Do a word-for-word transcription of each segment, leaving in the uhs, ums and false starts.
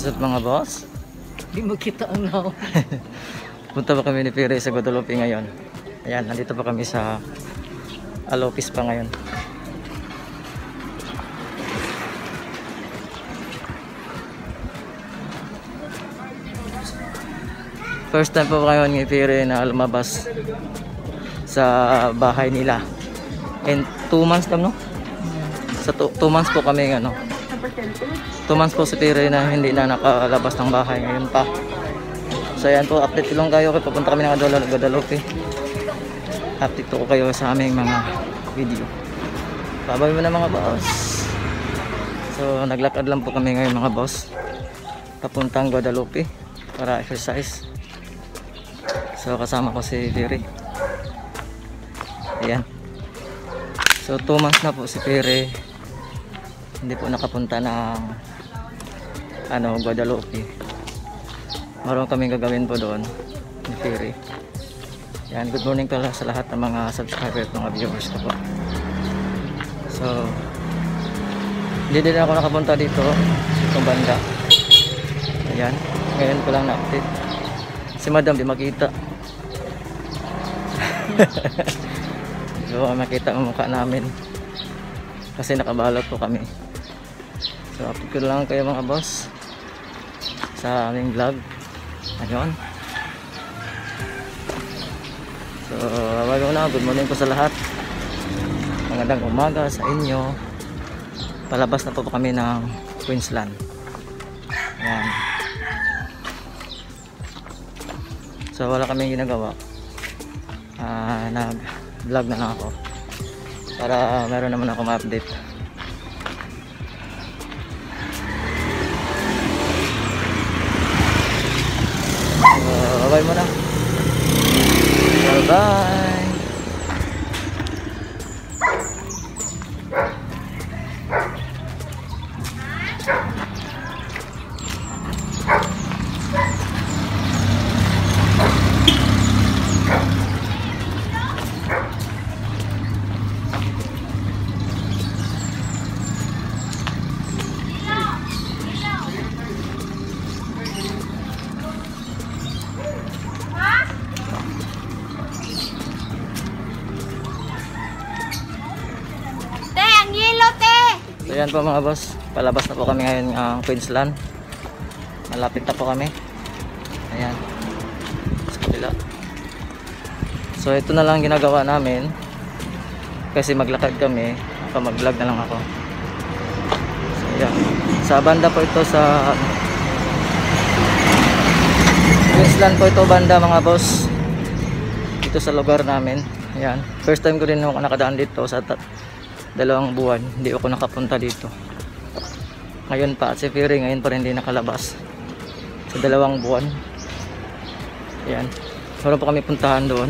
What's up mga boss? Di mo kita ang now. Punta pa kami ni Pire sa Guadalupe ngayon. Ayan, nandito pa kami sa Alopis pa ngayon. First time po ngayon ni Pire na lumabas sa bahay nila. And two months lang, no? Sa two, two months po kami ano. two months po si Pire na hindi na nakalabas ng bahay ngayon pa. So ayan po, update ko lang kayo. Papunta kami ng Guadalupe. Update ko kayo sa aming mga video. Babay mo na mga boss. So naglakad lang po kami ngayon mga boss, papuntang Guadalupe para exercise. So kasama ko si Pire. Ayan. So two months na po si Pire hindi po nakapunta ng ano, Guadalupe. Maroon kaming gagawin po doon ni Pire. Yan, good morning pala sa lahat ng mga subscribers at mga viewers ko po. So hindi din ako nakapunta dito itong banda. Ayan, ngayon ko lang na-update. Si madam di makita. So makita ang mukha namin kasi nakabalot po kami. So update ko lang kayo mga boss sa aming vlog. Ayun. So bago na, good morning po sa lahat. Magandang umaga sa inyo. Palabas na po kami ng Queensland. Ayan. So wala kaming ginagawa. Uh, nag vlog na lang ako para meron naman akong update. So bye muna. Bye bye. So yan po mga boss, palabas na po kami ngayon ng uh, Queensland. Malapit na po kami. Ayan, sa kabila. So ito na lang ginagawa namin kasi maglakad kami, mag vlog na lang ako. So yan, sa banda po ito sa Queensland po ito banda mga boss, dito sa lugar namin. Ayan, first time ko rin ako nakadaan dito sa dalawang buwan, hindi ako nakapunta dito. Ngayon pa, si Pire ngayon pa rin hindi nakalabas sa dalawang buwan. Ayan, meron pa kami puntahan doon.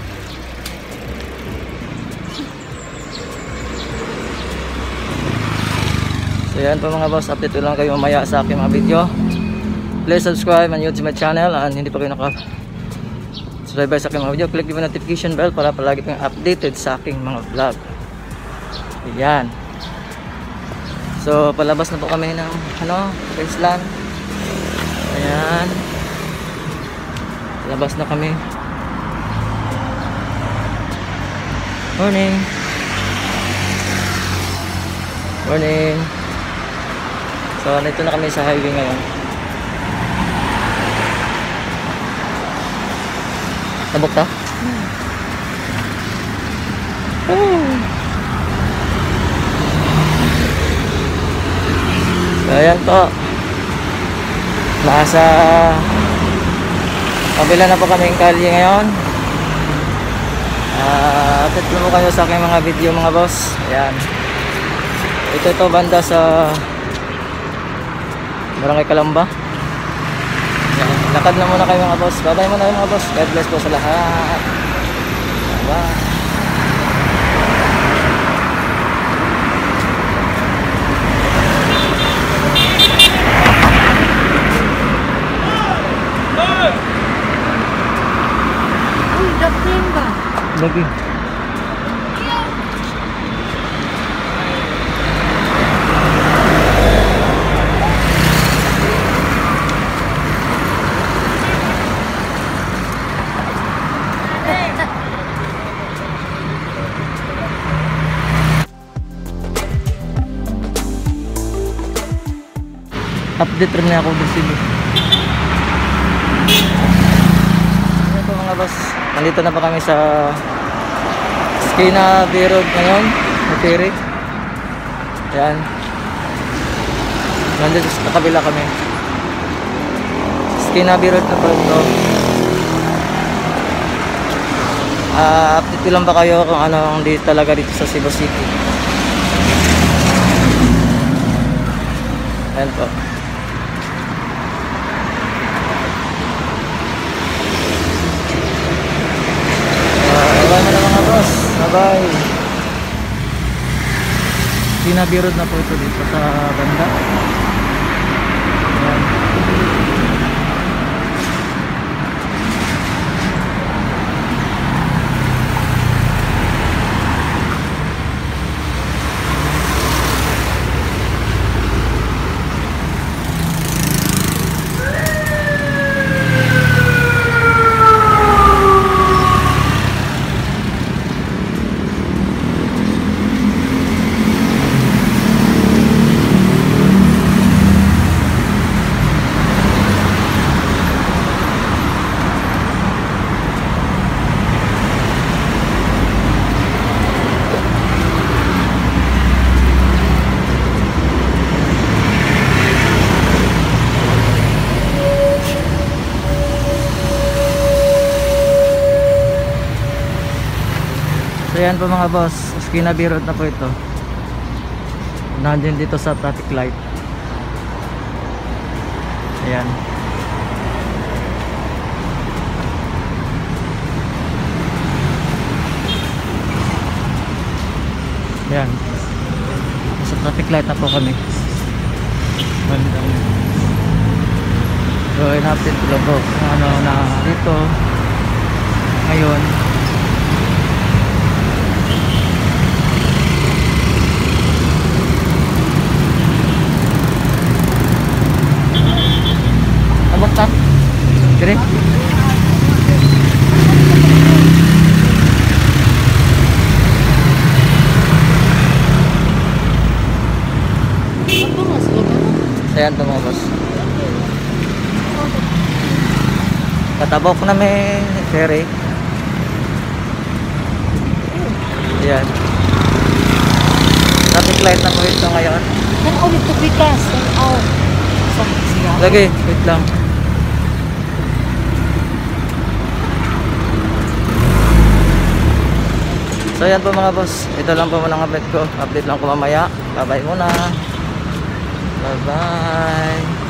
So yan po mga boss, update ko lang kayo mamaya sa aking mga video. Please subscribe and YouTube my channel, and hindi pa kayo naka subscribe sa aking mga video, click the notification bell para palagi kayong updated sa aking mga vlog. Ayan. So palabas na po kami ng ano, Queensland. Ayan. Palabas na kami. Morning. Morning. So nito na kami sa highway ngayon. Tabok ta? Hmm. Oh. So ayan po, nasa kabila na po kaming kalye ngayon. Uh, update mo kayo sa aking mga video mga boss. Ayan, ito ito banda sa Barangay Calamba. Ayan, lakad na muna kayo mga boss. Bye bye muna mga boss. God bless po sa lahat. Bye bye. Lagi. trip na ako sa Cebu. Ayan po mga boss, nandito na pa kami sa Esquina B Road ngayon, na ferry. Ayan, nandito sa kabila kami. Esquina B Road na po ito. Uh, update ko lang ba kayo kung ano ang di talaga dito sa Cebu City. Ayan po. Bye na lang mga boss. Bye bye. Sinabirod na po ito dito sa banda. Ayan. So yan po mga boss, Esquina B Road na po ito. Nandiyan dito sa traffic light. Ayan. Ayan. Sa traffic light na po kami. Bandang. So in-update ko lang po kung ano na dito ngayon. Abot Dire. Ayan to mga boss. Katabok na may ferry. Ayan. Traffic light na po ito ngayon. Kan ulit to bigas. Oh. Lagi, wait lang. So yan po mga boss, ito lang po muna ang update ko. Update lang ko mamaya. Bye bye muna. Bye bye.